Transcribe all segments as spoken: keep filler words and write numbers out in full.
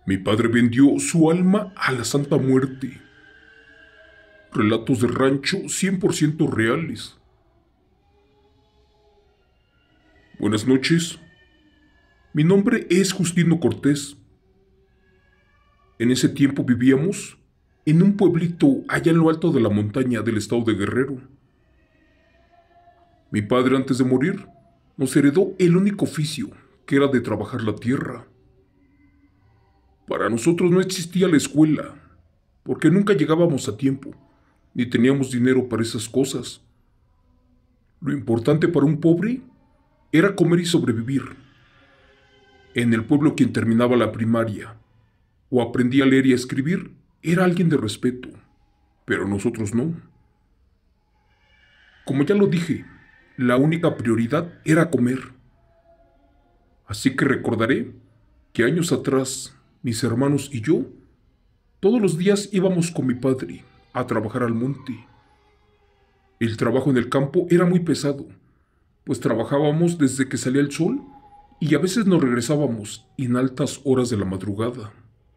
Mi padre vendió su alma a la Santa Muerte. Relatos de rancho cien por ciento reales. Buenas noches. Mi nombre es Justino Cortés. En ese tiempo vivíamos en un pueblito allá en lo alto de la montaña del estado de Guerrero. Mi padre, antes de morir, nos heredó el único oficio, que era de trabajar la tierra. Para nosotros no existía la escuela, porque nunca llegábamos a tiempo, ni teníamos dinero para esas cosas. Lo importante para un pobre era comer y sobrevivir. En el pueblo, quien terminaba la primaria o aprendía a leer y a escribir era alguien de respeto, pero nosotros no. Como ya lo dije, la única prioridad era comer. Así que recordaré que años atrás, mis hermanos y yo, todos los días íbamos con mi padre a trabajar al monte. El trabajo en el campo era muy pesado, pues trabajábamos desde que salía el sol y a veces nos regresábamos en altas horas de la madrugada.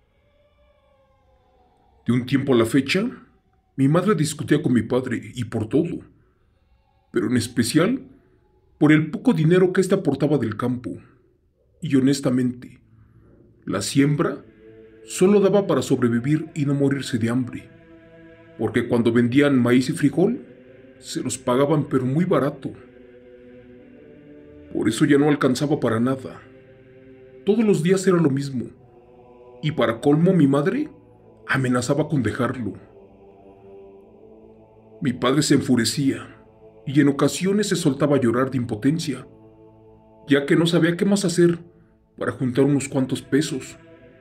De un tiempo a la fecha, mi madre discutía con mi padre y por todo, pero en especial por el poco dinero que éste aportaba del campo. Y honestamente, la siembra solo daba para sobrevivir y no morirse de hambre, porque cuando vendían maíz y frijol, se los pagaban pero muy barato. Por eso ya no alcanzaba para nada. Todos los días era lo mismo, y para colmo mi madre amenazaba con dejarlo. Mi padre se enfurecía y en ocasiones se soltaba a llorar de impotencia, ya que no sabía qué más hacer para juntar unos cuantos pesos.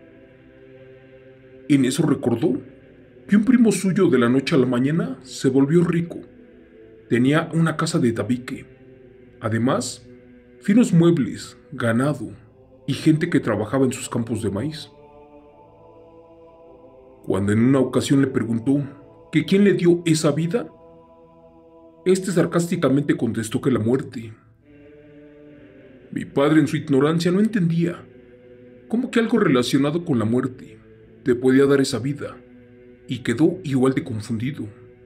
En eso recordó que un primo suyo de la noche a la mañana se volvió rico. Tenía una casa de tabique. Además, finos muebles, ganado y gente que trabajaba en sus campos de maíz. Cuando en una ocasión le preguntó que quién le dio esa vida, este sarcásticamente contestó que la muerte. Mi padre, en su ignorancia, no entendía cómo que algo relacionado con la muerte te podía dar esa vida, y quedó igual de confundido.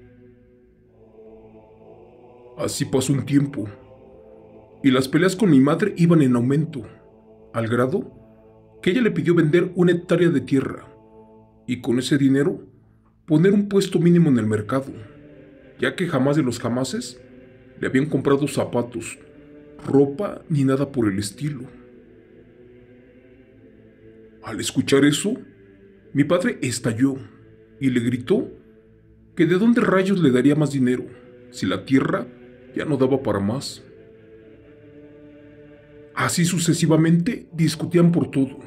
Así pasó un tiempo, y las peleas con mi madre iban en aumento, al grado que ella le pidió vender una hectárea de tierra y con ese dinero poner un puesto mínimo en el mercado, ya que jamás de los jamases le habían comprado zapatos, ropa ni nada por el estilo. Al escuchar eso, mi padre estalló y le gritó que de dónde rayos le daría más dinero si la tierra ya no daba para más. Así sucesivamente discutían por todo.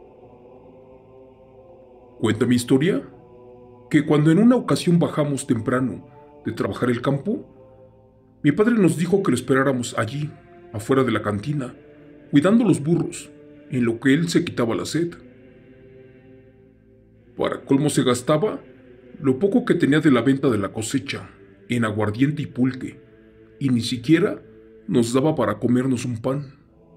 Cuenta mi historia que cuando en una ocasión bajamos temprano de trabajar el campo, mi padre nos dijo que lo esperáramos allí, afuera de la cantina, cuidando los burros, en lo que él se quitaba la sed. Para colmo se gastaba lo poco que tenía de la venta de la cosecha, en aguardiente y pulque, y ni siquiera nos daba para comernos un pan.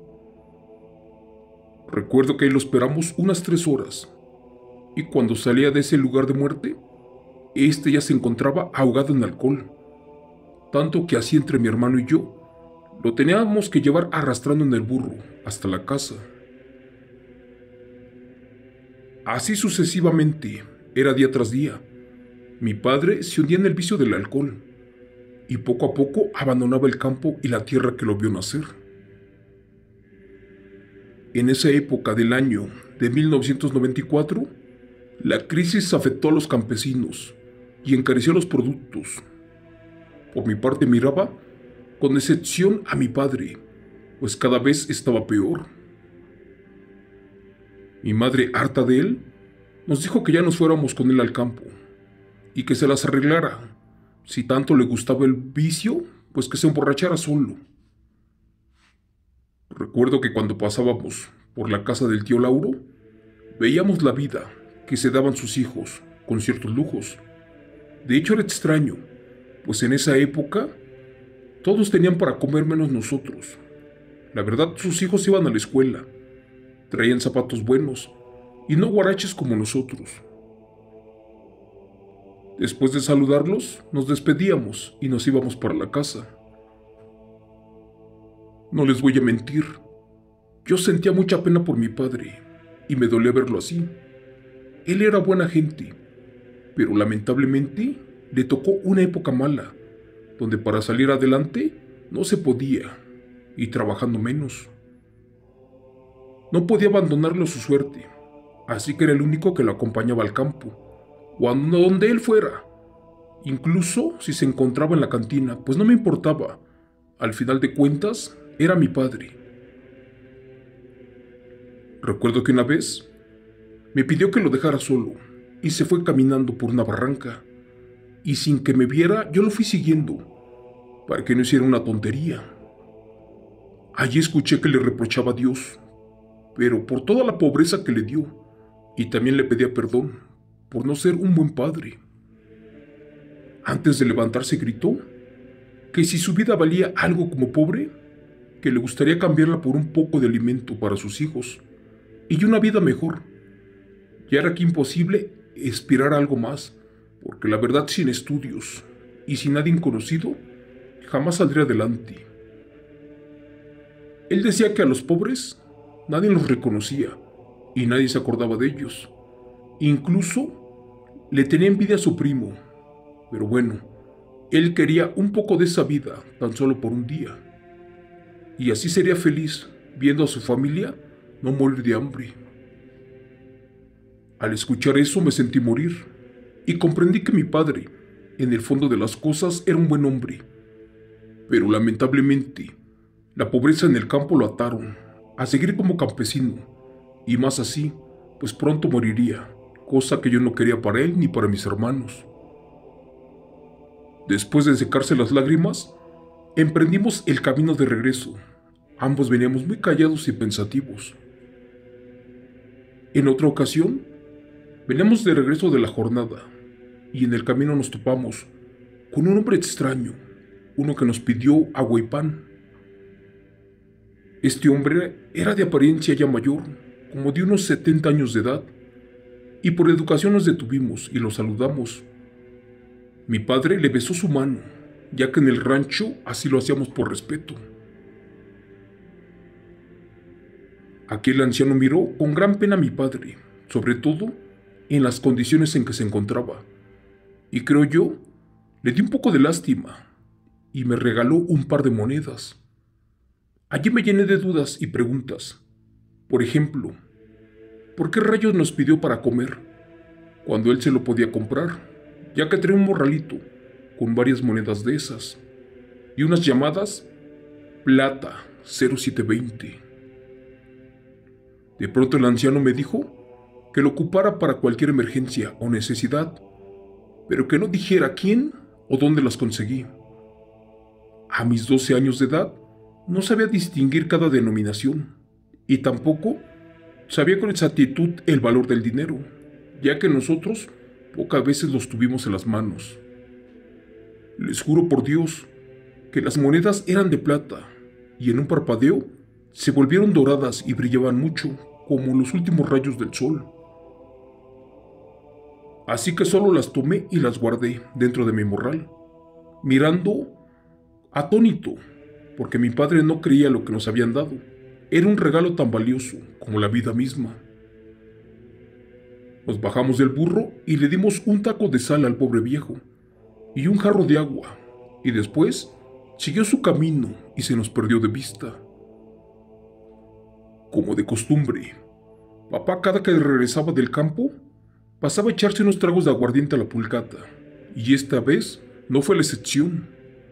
Recuerdo que ahí lo esperamos unas tres horas, y cuando salía de ese lugar de muerte, este ya se encontraba ahogado en alcohol, tanto que así entre mi hermano y yo, lo teníamos que llevar arrastrando en el burro hasta la casa. Así sucesivamente, era día tras día. Mi padre se hundía en el vicio del alcohol, y poco a poco abandonaba el campo y la tierra que lo vio nacer. En esa época del año de mil novecientos noventa y cuatro, la crisis afectó a los campesinos y encareció los productos. Por mi parte miraba con decepción a mi padre, pues cada vez estaba peor. Mi madre, harta de él, nos dijo que ya nos fuéramos con él al campo y que se las arreglara. Si tanto le gustaba el vicio, pues que se emborrachara solo. Recuerdo que cuando pasábamos por la casa del tío Lauro, veíamos la vida que se daban sus hijos con ciertos lujos. De hecho era extraño, pues en esa época todos tenían para comer menos nosotros. La verdad, sus hijos iban a la escuela, traían zapatos buenos y no guaraches como nosotros. Después de saludarlos, nos despedíamos y nos íbamos para la casa. No les voy a mentir, yo sentía mucha pena por mi padre y me dolía verlo así. Él era buena gente, pero lamentablemente le tocó una época mala, donde para salir adelante no se podía, y trabajando menos. No podía abandonarlo a su suerte, así que era el único que lo acompañaba al campo, o a donde él fuera. Incluso si se encontraba en la cantina, pues no me importaba. Al final de cuentas, era mi padre. Recuerdo que una vez me pidió que lo dejara solo y se fue caminando por una barranca, y sin que me viera yo lo fui siguiendo para que no hiciera una tontería. Allí escuché que le reprochaba a Dios, pero por toda la pobreza que le dio, y también le pedía perdón por no ser un buen padre. Antes de levantarse gritó que si su vida valía algo como pobre, que le gustaría cambiarla por un poco de alimento para sus hijos y una vida mejor. Ya era que imposible aspirar a algo más, porque la verdad sin estudios y sin nadie conocido, jamás saldría adelante. Él decía que a los pobres nadie los reconocía y nadie se acordaba de ellos. Incluso le tenía envidia a su primo, pero bueno, él quería un poco de esa vida tan solo por un día. Y así sería feliz viendo a su familia no morir de hambre. Al escuchar eso me sentí morir y comprendí que mi padre, en el fondo de las cosas, era un buen hombre. Pero lamentablemente, la pobreza en el campo lo ataron a seguir como campesino, y más así, pues pronto moriría, cosa que yo no quería para él ni para mis hermanos. Después de secarse las lágrimas, emprendimos el camino de regreso. Ambos veníamos muy callados y pensativos. En otra ocasión, veníamos de regreso de la jornada, y en el camino nos topamos con un hombre extraño, uno que nos pidió agua y pan. Este hombre era de apariencia ya mayor, como de unos setenta años de edad, y por educación nos detuvimos y lo saludamos. Mi padre le besó su mano, ya que en el rancho así lo hacíamos por respeto. Aquí el anciano miró con gran pena a mi padre, sobre todo en las condiciones en que se encontraba, y creo yo, le di un poco de lástima, y me regaló un par de monedas. Allí me llené de dudas y preguntas. Por ejemplo, ¿por qué rayos nos pidió para comer, cuando él se lo podía comprar, ya que traía un morralito con varias monedas de esas, y unas llamadas Plata cero siete veinte? De pronto el anciano me dijo que lo ocupara para cualquier emergencia o necesidad, pero que no dijera quién o dónde las conseguí. A mis doce años de edad no sabía distinguir cada denominación, y tampoco sabía con exactitud el valor del dinero, ya que nosotros pocas veces los tuvimos en las manos. Les juro por Dios que las monedas eran de plata, y en un parpadeo se volvieron doradas y brillaban mucho, como los últimos rayos del sol. Así que solo las tomé y las guardé dentro de mi morral, mirando atónito, porque mi padre no creía lo que nos habían dado. Era un regalo tan valioso como la vida misma. Nos bajamos del burro y le dimos un taco de sal al pobre viejo y un jarro de agua, y después siguió su camino y se nos perdió de vista. Como de costumbre, papá cada que regresaba del campo pasaba a echarse unos tragos de aguardiente a la pulcata, y esta vez no fue la excepción.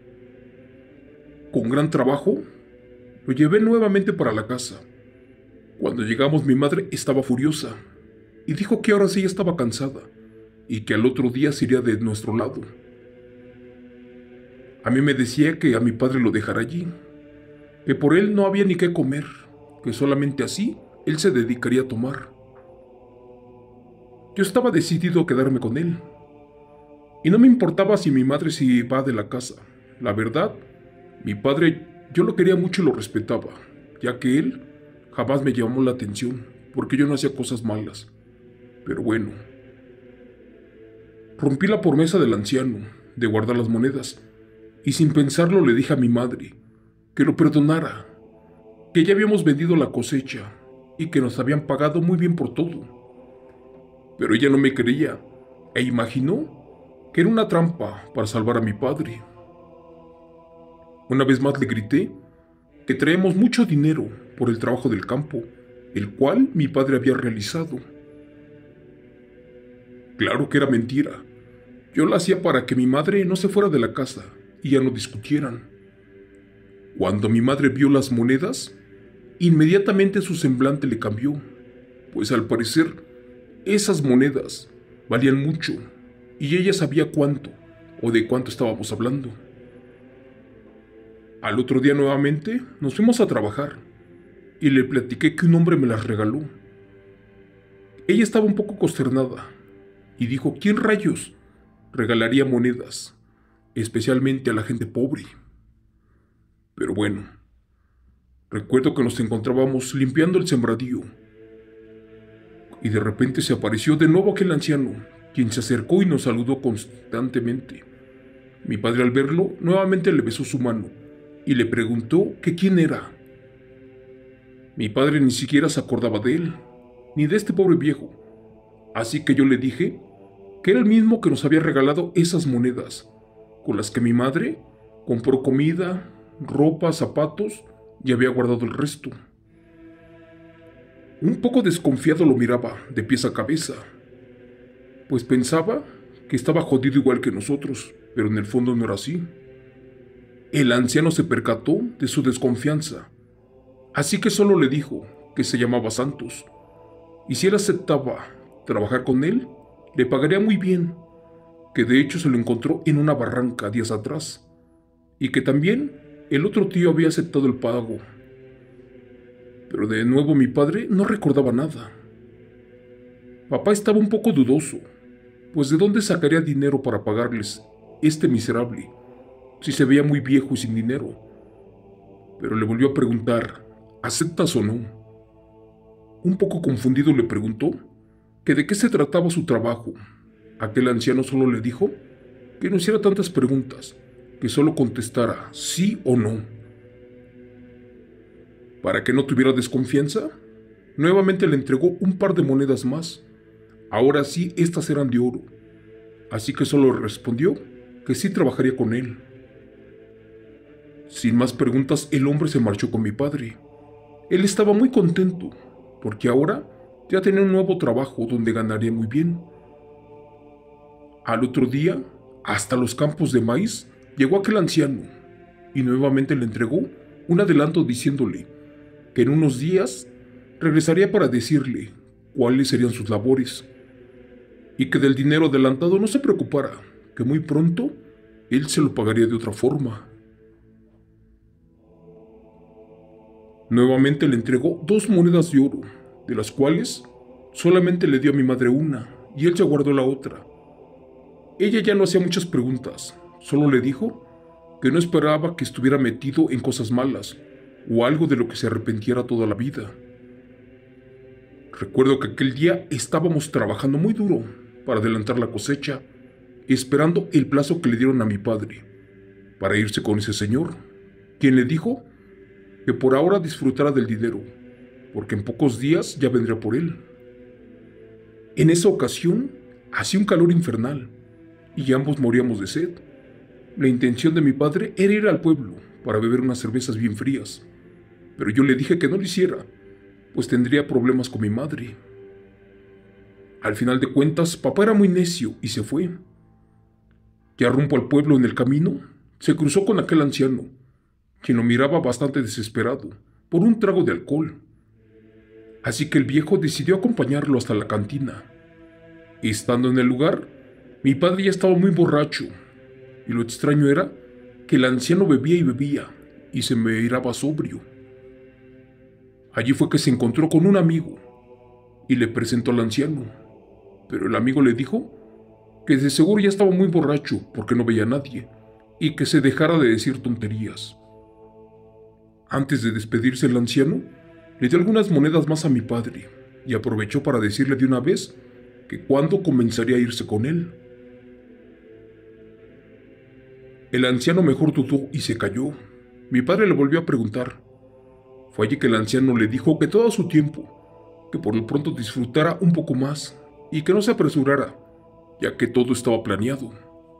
Con gran trabajo, lo llevé nuevamente para la casa. Cuando llegamos mi madre estaba furiosa, y dijo que ahora sí estaba cansada, y que al otro día se iría de nuestro lado. A mí me decía que a mi padre lo dejara allí, que por él no había ni qué comer, que solamente así él se dedicaría a tomar. Yo estaba decidido a quedarme con él, y no me importaba si mi madre se iba de la casa. La verdad, mi padre yo lo quería mucho y lo respetaba, ya que él jamás me llamó la atención, porque yo no hacía cosas malas. Pero bueno, rompí la promesa del anciano de guardar las monedas y sin pensarlo le dije a mi madre que lo perdonara, que ya habíamos vendido la cosecha y que nos habían pagado muy bien por todo. Pero ella no me creía e imaginó que era una trampa para salvar a mi padre. Una vez más le grité que traíamos mucho dinero por el trabajo del campo, el cual mi padre había realizado. Claro que era mentira. Yo lo hacía para que mi madre no se fuera de la casa y ya no discutieran. Cuando mi madre vio las monedas, inmediatamente su semblante le cambió, pues al parecer esas monedas valían mucho y ella sabía cuánto o de cuánto estábamos hablando. Al otro día nuevamente nos fuimos a trabajar y le platiqué que un hombre me las regaló. Ella estaba un poco consternada y dijo: ¿quién rayos regalaría monedas, especialmente a la gente pobre? Pero bueno, recuerdo que nos encontrábamos limpiando el sembradío y de repente se apareció de nuevo aquel anciano, quien se acercó y nos saludó constantemente. Mi padre, al verlo, nuevamente le besó su mano y le preguntó que quién era. Mi padre ni siquiera se acordaba de él, ni de este pobre viejo, así que yo le dije que era el mismo que nos había regalado esas monedas, con las que mi madre compró comida, ropa, zapatos y había guardado el resto. Un poco desconfiado lo miraba de pies a cabeza, pues pensaba que estaba jodido igual que nosotros, pero en el fondo no era así. El anciano se percató de su desconfianza, así que solo le dijo que se llamaba Santos, y si él aceptaba trabajar con él, le pagaría muy bien, que de hecho se lo encontró en una barranca días atrás, y que también el otro tío había aceptado el pago. Pero de nuevo mi padre no recordaba nada. Papá estaba un poco dudoso, pues ¿de dónde sacaría dinero para pagarles este miserable, si se veía muy viejo y sin dinero? Pero le volvió a preguntar: ¿aceptas o no? Un poco confundido le preguntó que de qué se trataba su trabajo. Aquel anciano solo le dijo que no hiciera tantas preguntas, que solo contestara sí o no. Para que no tuviera desconfianza, nuevamente le entregó un par de monedas más. Ahora sí, estas eran de oro, así que solo respondió que sí trabajaría con él. Sin más preguntas, el hombre se marchó con mi padre. Él estaba muy contento, porque ahora ya tenía un nuevo trabajo donde ganaría muy bien. Al otro día, hasta los campos de maíz, llegó aquel anciano y nuevamente le entregó un adelanto diciéndole que en unos días regresaría para decirle cuáles serían sus labores y que del dinero adelantado no se preocupara, que muy pronto él se lo pagaría de otra forma. Nuevamente le entregó dos monedas de oro, de las cuales solamente le dio a mi madre una y él se guardó la otra. Ella ya no hacía muchas preguntas, solo le dijo que no esperaba que estuviera metido en cosas malas o algo de lo que se arrepintiera toda la vida. Recuerdo que aquel día estábamos trabajando muy duro para adelantar la cosecha, esperando el plazo que le dieron a mi padre para irse con ese señor, quien le dijo que por ahora disfrutara del dinero, porque en pocos días ya vendría por él. En esa ocasión hacía un calor infernal y ambos moríamos de sed. La intención de mi padre era ir al pueblo para beber unas cervezas bien frías, pero yo le dije que no lo hiciera, pues tendría problemas con mi madre. Al final de cuentas, papá era muy necio y se fue. Ya rumbo al pueblo, en el camino, se cruzó con aquel anciano, quien lo miraba bastante desesperado por un trago de alcohol. Así que el viejo decidió acompañarlo hasta la cantina. Estando en el lugar, mi padre ya estaba muy borracho, y lo extraño era que el anciano bebía y bebía, y se miraba sobrio. Allí fue que se encontró con un amigo, y le presentó al anciano, pero el amigo le dijo que de seguro ya estaba muy borracho porque no veía a nadie, y que se dejara de decir tonterías. Antes de despedirse el anciano, le dio algunas monedas más a mi padre, y aprovechó para decirle de una vez que cuándo comenzaría a irse con él. El anciano mejor dudó y se calló. Mi padre le volvió a preguntar. Fue allí que el anciano le dijo que todo a su tiempo, que por lo pronto disfrutara un poco más y que no se apresurara, ya que todo estaba planeado.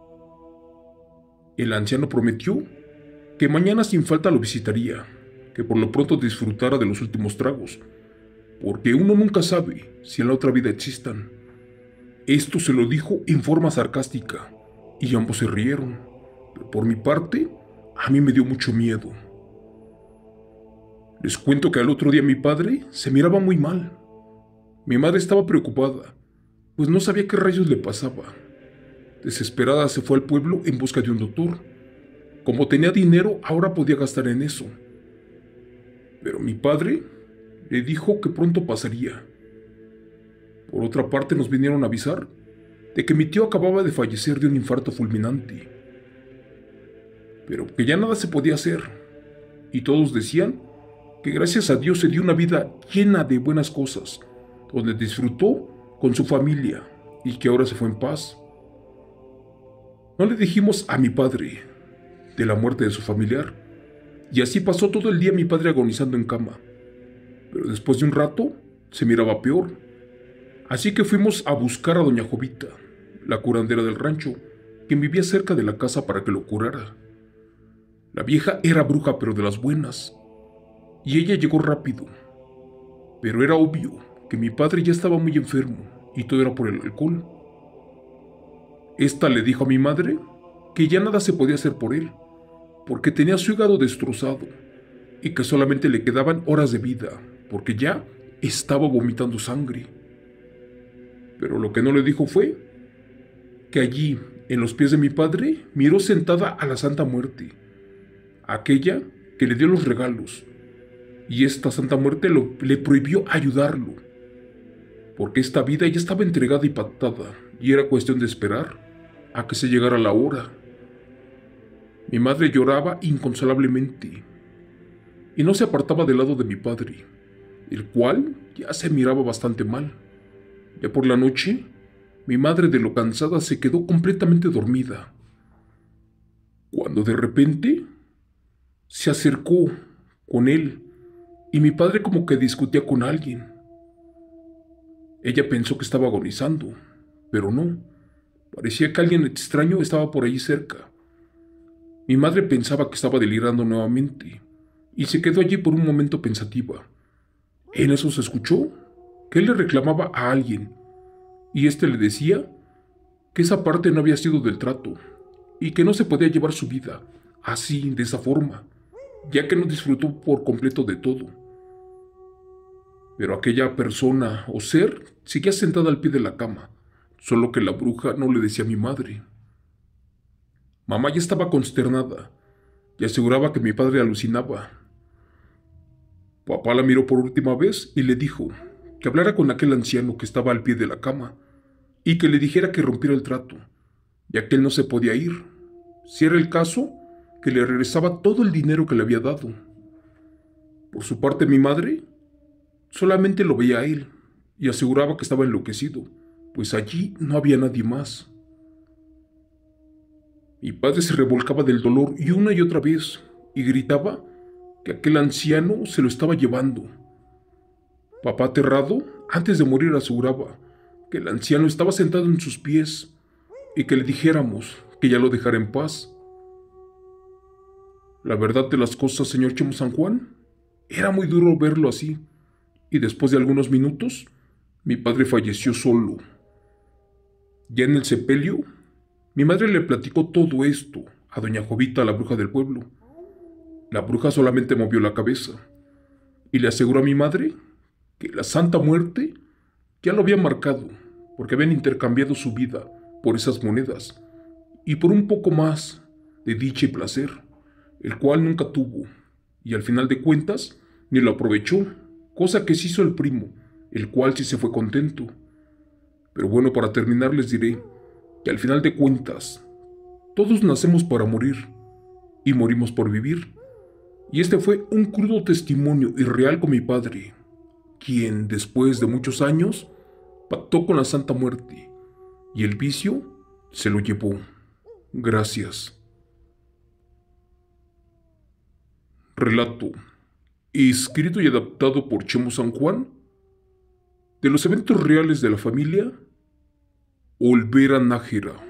El anciano prometió que mañana sin falta lo visitaría, que por lo pronto disfrutara de los últimos tragos, porque uno nunca sabe si en la otra vida existan. Esto se lo dijo en forma sarcástica, y ambos se rieron, pero por mi parte, a mí me dio mucho miedo. Les cuento que al otro día mi padre se miraba muy mal. Mi madre estaba preocupada, pues no sabía qué rayos le pasaba. Desesperada se fue al pueblo en busca de un doctor. Como tenía dinero, ahora podía gastar en eso. Pero mi padre le dijo que pronto pasaría. Por otra parte, nos vinieron a avisar de que mi tío acababa de fallecer de un infarto fulminante. Pero que ya nada se podía hacer. Y todos decían que gracias a Dios se dio una vida llena de buenas cosas, donde disfrutó con su familia y que ahora se fue en paz. No le dijimos a mi padre de la muerte de su familiar, y así pasó todo el día mi padre agonizando en cama. Pero después de un rato se miraba peor, así que fuimos a buscar a doña Jovita, la curandera del rancho, quien vivía cerca de la casa para que lo curara. La vieja era bruja, pero de las buenas, y ella llegó rápido. Pero era obvio que mi padre ya estaba muy enfermo y todo era por el alcohol. Esta le dijo a mi madre que ya nada se podía hacer por él, porque tenía su hígado destrozado y que solamente le quedaban horas de vida, porque ya estaba vomitando sangre. Pero lo que no le dijo fue que allí, en los pies de mi padre, miró sentada a la Santa Muerte, aquella que le dio los regalos, y esta Santa Muerte lo, le prohibió ayudarlo, porque esta vida ya estaba entregada y pactada, y era cuestión de esperar a que se llegara la hora. Mi madre lloraba inconsolablemente, y no se apartaba del lado de mi padre, el cual ya se miraba bastante mal. Ya por la noche, mi madre de lo cansada se quedó completamente dormida, cuando de repente se acercó con él, y mi padre como que discutía con alguien. Ella pensó que estaba agonizando, pero no. Parecía que alguien extraño estaba por allí cerca. Mi madre pensaba que estaba delirando nuevamente, y se quedó allí por un momento pensativa. En eso se escuchó que él le reclamaba a alguien, y éste le decía que esa parte no había sido del trato, y que no se podía llevar su vida así, de esa forma, ya que no disfrutó por completo de todo. Pero aquella persona o ser seguía sentada al pie de la cama, solo que la bruja no le decía a mi madre. Mamá ya estaba consternada y aseguraba que mi padre alucinaba. Papá la miró por última vez y le dijo que hablara con aquel anciano que estaba al pie de la cama y que le dijera que rompiera el trato, ya que él no se podía ir. Si era el caso, que le regresaba todo el dinero que le había dado. Por su parte, mi madre solamente lo veía a él y aseguraba que estaba enloquecido, pues allí no había nadie más. Mi padre se revolcaba del dolor y una y otra vez, y gritaba que aquel anciano se lo estaba llevando. Papá, aterrado, antes de morir aseguraba que el anciano estaba sentado en sus pies y que le dijéramos que ya lo dejara en paz. La verdad de las cosas, señor Chemo San Juan, era muy duro verlo así, y después de algunos minutos, mi padre falleció solo. Ya en el sepelio, mi madre le platicó todo esto a doña Jovita, la bruja del pueblo. La bruja solamente movió la cabeza y le aseguró a mi madre que la Santa Muerte ya lo había marcado, porque habían intercambiado su vida por esas monedas y por un poco más de dicha y placer, el cual nunca tuvo, y al final de cuentas ni lo aprovechó, cosa que sí hizo el primo, el cual sí se fue contento. Pero bueno, para terminar les diré que al final de cuentas, todos nacemos para morir y morimos por vivir. Y este fue un crudo testimonio irreal con mi padre, quien después de muchos años pactó con la Santa Muerte y el vicio se lo llevó. Gracias. Relato, escrito y adaptado por Chemo San Juan, de los eventos reales de la familia Olvera Nájera.